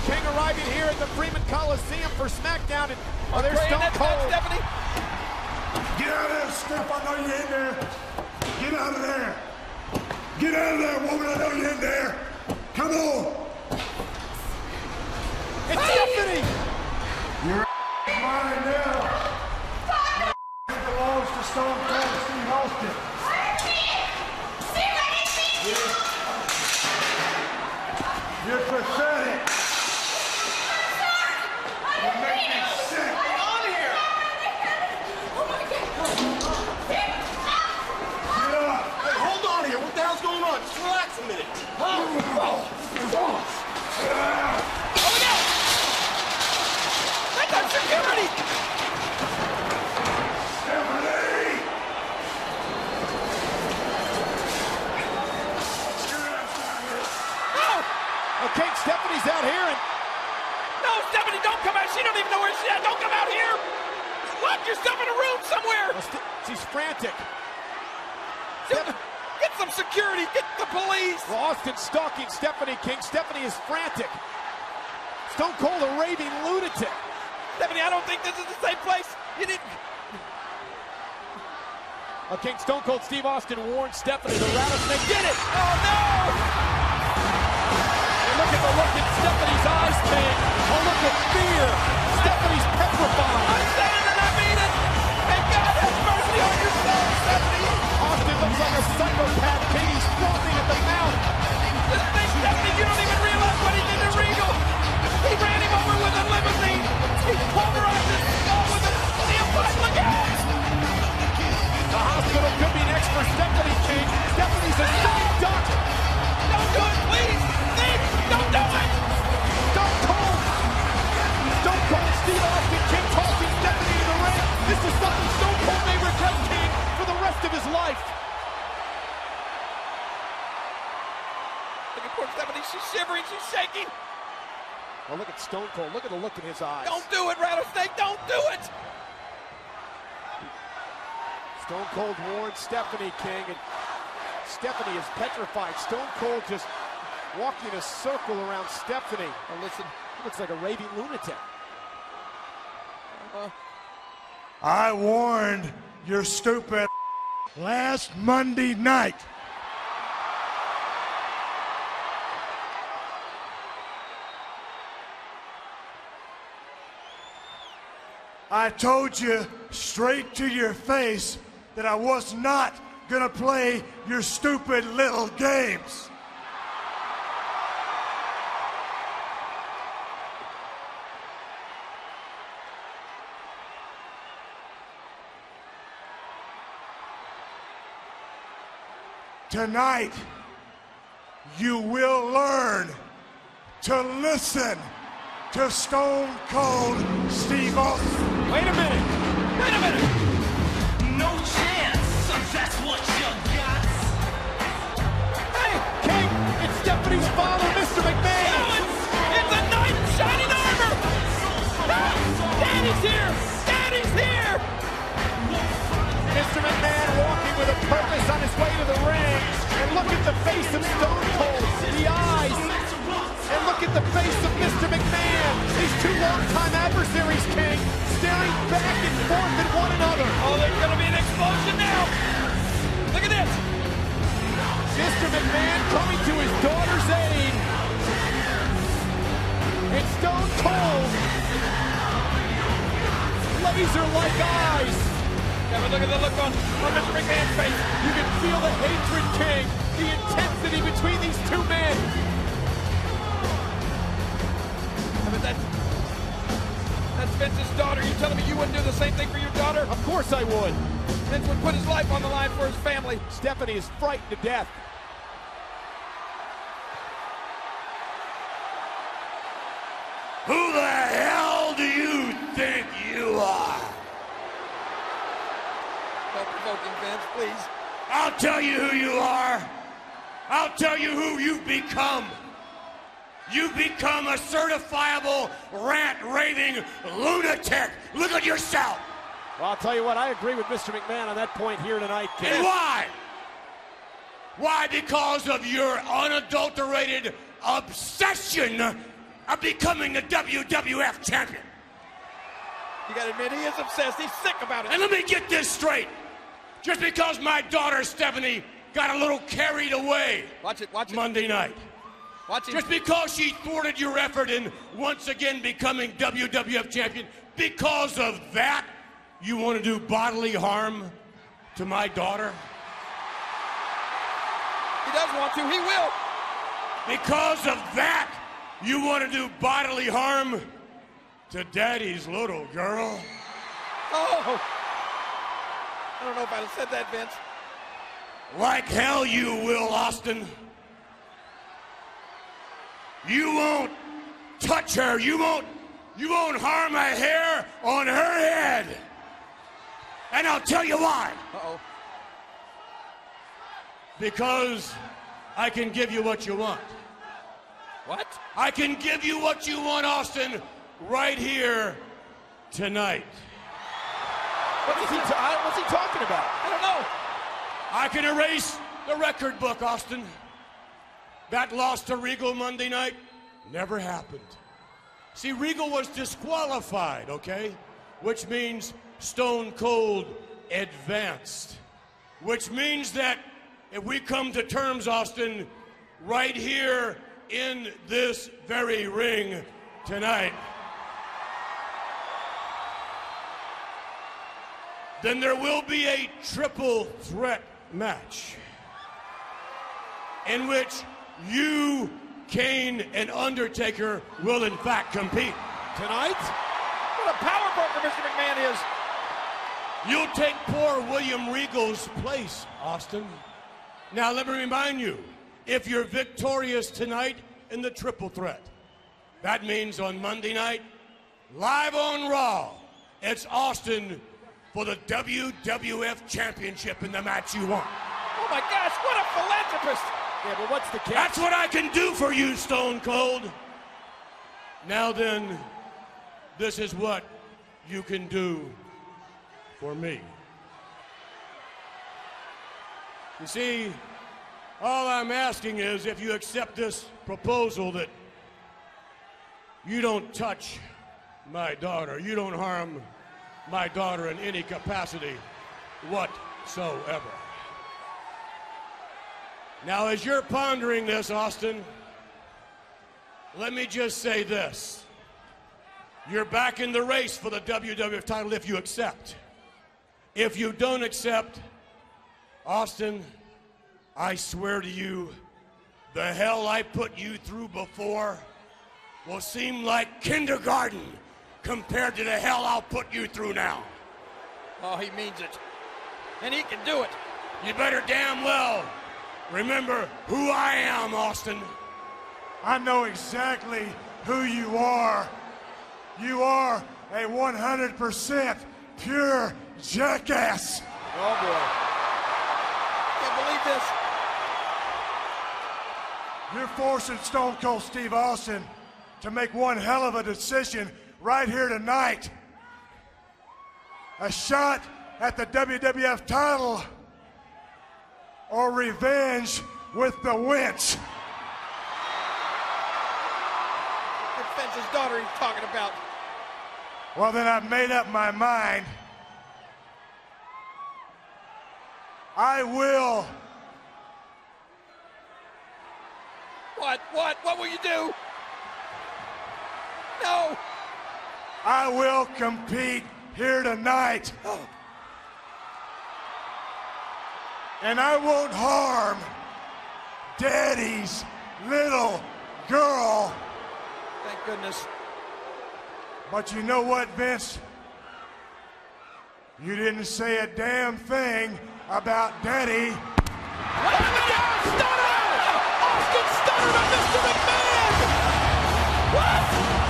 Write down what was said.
King arriving here at the Freeman Coliseum for SmackDown, and there's Stone Cold. Stephanie. Get out of there, Steph. I know you're in there. Get out of there. Get out of there, woman. I know you're in there. Come on. It's Stephanie. You're mine now. It belongs to Stone Cold Steve Austin. You're pathetic. You make me sick. On here. Get up. Hey, hold on here. What the hell's going on? Just relax a minute. Oh, no! That's our security! Stephanie! Okay, Stephanie's out here, and No, Stephanie, don't come out. She don't even know where she's at. Don't come out here. Lock yourself in a room somewhere. she's frantic. Get some security. Get the police. Well, Austin's stalking Stephanie, King. Stephanie is frantic. Stone Cold, a raving lunatic. Stephanie, I don't think this is the same place. You didn't. King, Stone Cold Steve Austin warned Stephanie the rattlesnake did it. Oh, no! And look at the look in Stephanie's eyes, King. A look of fear. Stephanie's petrified. I said it and I mean it. And God have mercy on your soul, Stephanie. Austin looks like a psychopath, King. He's frothing at the mouth. This thing, Stephanie, you don't even realize what he did to Regal. He ran him over with a limousine. He pulverized his skull with a steel pipe. Look out! The hospital could be next for Stephanie, King. Stephanie's a sitting duck. Don't do it, please. Steve, don't do it. Stone Cold. Stone Cold Steve Austin, King, tossing Stephanie in the ring. This is something Stone Cold may regret, King, for the rest of his life. Look at poor Stephanie. She's shivering. She's shaking. Oh, look at Stone Cold. Look at the look in his eyes. Don't do it, Rattlesnake. Don't do it. Stone Cold warned Stephanie, King, and Stephanie is petrified. Stone Cold just walking a circle around Stephanie. Oh, listen, he looks like a raving lunatic. I warned your stupid last Monday night. I told you straight to your face that I was not gonna play your stupid little games. Tonight, you will learn to listen to Stone Cold Steve Austin. Wait a minute. Wait a minute. No chance, so that's what you got. Hey, King, it's Stephanie's father, Mr. McMahon. No, it's a knight in shining armor. Ah, Daddy's here. Daddy's here. Mr. McMahon walking with a purpose on his way to the ring. And look at the face of Stone Cold, the eyes. And look at the face of Mr. McMahon. These two longtime adversaries, King, staring back and forth at one another. Oh, there's going to be an explosion now. Look at this. Mr. McMahon coming to his daughter's aid. It's Stone Cold. Laser-like eyes. Yeah, but look at the look on Mr. McMahon's face. You can feel the hatred, King, the intensity between these two men. But that's Vince's daughter. You telling me you wouldn't do the same thing for your daughter? Of course I would. Vince would put his life on the line for his family. Stephanie is frightened to death. Who the hell do you think you are? Don't provoke him, Vince, please. I'll tell you who you are. I'll tell you who you've become. You've become a certifiable rant-raving lunatic. Look at yourself. Well, I'll tell you what, I agree with Mr. McMahon on that point here tonight, King. And why? Why? Because of your unadulterated obsession of becoming the WWF champion. You gotta admit, he is obsessed. He's sick about it. And let me get this straight. Just because my daughter Stephanie got a little carried away Watch it. Monday night. Watch it. Just because she thwarted your effort in once again becoming WWF champion, because of that, you want to do bodily harm to my daughter? He does want to. He will. Because of that, you want to do bodily harm to Daddy's little girl? Oh. I don't know if I'd have said that, Vince. Like hell you will, Austin. You won't touch her. You won't harm a hair on her head. And I'll tell you why. Uh-oh. Because I can give you what you want. What? I can give you what you want, Austin, right here tonight. What's he talking about? I don't know. I can erase the record book, Austin. That loss to Regal Monday night never happened. See, Regal was disqualified, okay? Which means Stone Cold advanced. Which means that if we come to terms, Austin, right here in this very ring tonight, then there will be a triple threat match in which you, Kane, and Undertaker will in fact compete. Tonight? What a power broker Mr. McMahon is. You'll take poor William Regal's place, Austin. Now let me remind you, if you're victorious tonight in the triple threat, that means on Monday night, live on Raw, it's Austin for the WWF Championship in the match you want. Oh my gosh, what a philanthropist! Yeah, but what's the catch? That's what I can do for you, Stone Cold. Now then, this is what you can do for me. You see, all I'm asking is if you accept this proposal that you don't touch my daughter, you don't harm my daughter in any capacity whatsoever. Now, as you're pondering this, Austin, let me just say this. You're back in the race for the WWF title if you accept. If you don't accept, Austin, I swear to you, the hell I put you through before will seem like kindergarten compared to the hell I'll put you through now. Oh, he means it. And he can do it. You better damn well remember who I am, Austin. I know exactly who you are. You are a 100% pure jackass. Oh, boy. Can't believe this. You're forcing Stone Cold Steve Austin to make one hell of a decision right here tonight. A shot at the WWF title or revenge with the winch. That's Vince's daughter he's talking about. Well, then I've made up my mind. I will. What will you do? No. I will compete here tonight. Oh. And I won't harm Daddy's little girl. Thank goodness. But you know what, Vince? You didn't say a damn thing about Daddy. What happened? Stunner! Austin Stunner to Mr. McMahon! What?